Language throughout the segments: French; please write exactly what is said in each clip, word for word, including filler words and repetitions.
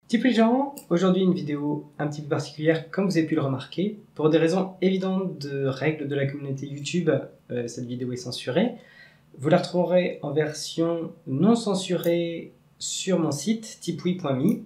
Tipoui les gens, aujourd'hui une vidéo un petit peu particulière comme vous avez pu le remarquer. Pour des raisons évidentes de règles de la communauté YouTube, euh, cette vidéo est censurée. Vous la retrouverez en version non censurée sur mon site tipoui point me.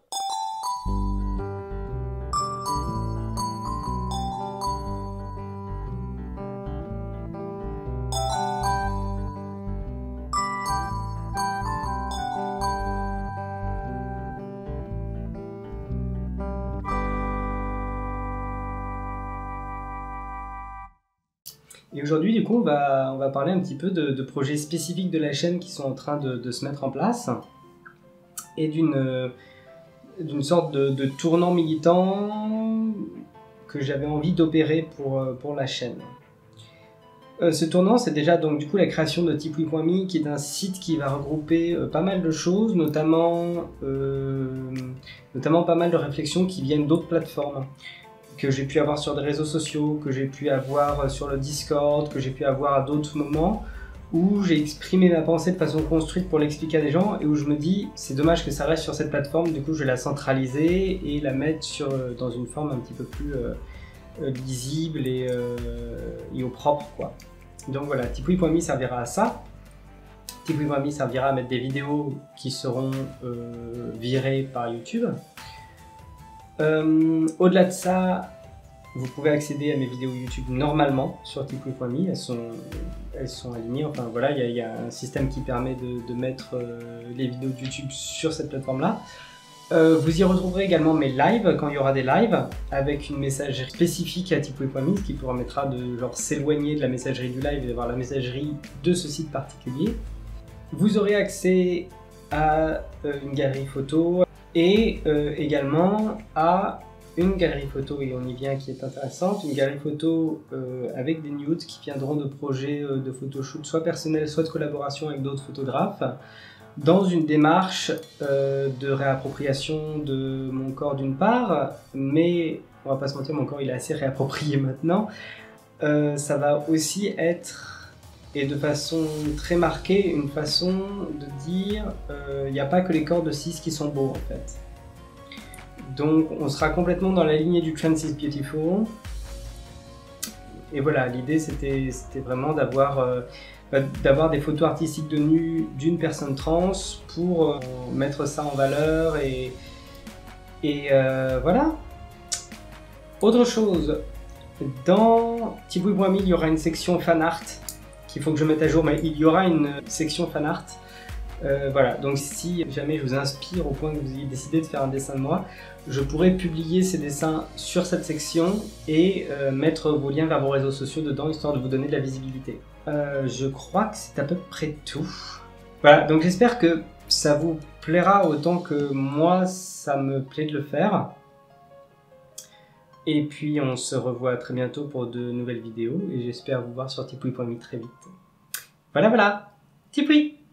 Et aujourd'hui, du coup, on va, on va parler un petit peu de, de projets spécifiques de la chaîne qui sont en train de, de se mettre en place et d'une d'une sorte de, de tournant militant que j'avais envie d'opérer pour, pour la chaîne. Euh, ce tournant, c'est déjà donc du coup la création de tipoui point me, qui est un site qui va regrouper euh, pas mal de choses, notamment, euh, notamment pas mal de réflexions qui viennent d'autres plateformes, que j'ai pu avoir sur des réseaux sociaux, que j'ai pu avoir sur le Discord, que j'ai pu avoir à d'autres moments, où j'ai exprimé ma pensée de façon construite pour l'expliquer à des gens, et où je me dis, c'est dommage que ça reste sur cette plateforme, du coup je vais la centraliser et la mettre sur, dans une forme un petit peu plus euh, lisible et, euh, et au propre, quoi. Donc voilà, tipoui point me servira à ça. tipoui point me servira à mettre des vidéos qui seront euh, virées par YouTube. Euh, Au-delà de ça, vous pouvez accéder à mes vidéos YouTube normalement sur tipoui point me, elles sont, elles sont alignées, enfin voilà, il y, y a un système qui permet de, de mettre euh, les vidéos de YouTube sur cette plateforme-là. Euh, vous y retrouverez également mes lives, quand il y aura des lives, avec une messagerie spécifique à tipoui point me, ce qui permettra de genre s'éloigner de la messagerie du live et d'avoir la messagerie de ce site particulier. Vous aurez accès à euh, une galerie photo, et euh, également à une galerie photo, et on y vient, qui est intéressante, une galerie photo euh, avec des nudes qui viendront de projets euh, de photoshoot, soit personnels, soit de collaboration avec d'autres photographes, dans une démarche euh, de réappropriation de mon corps d'une part, mais on va pas se mentir, mon corps il est assez réapproprié maintenant. Euh, ça va aussi être, et de façon très marquée, une façon de dire il euh, n'y a pas que les corps de cis qui sont beaux en fait. Donc on sera complètement dans la lignée du Trans is Beautiful. Et voilà, l'idée c'était vraiment d'avoir euh, d'avoir des photos artistiques de nu d'une personne trans pour euh, mettre ça en valeur et, et euh, voilà. Autre chose, dans tipoui point me il y aura une section fan art qu'il faut que je mette à jour, mais il y aura une section fan art. Euh, voilà, donc si jamais je vous inspire au point que vous ayez décidé de faire un dessin de moi, je pourrais publier ces dessins sur cette section et euh, mettre vos liens vers vos réseaux sociaux dedans, histoire de vous donner de la visibilité. Euh, je crois que c'est à peu près tout. Voilà, donc j'espère que ça vous plaira autant que moi ça me plaît de le faire. Et puis on se revoit très bientôt pour de nouvelles vidéos, et j'espère vous voir sur tipoui point me très vite. Voilà, voilà, tipoui!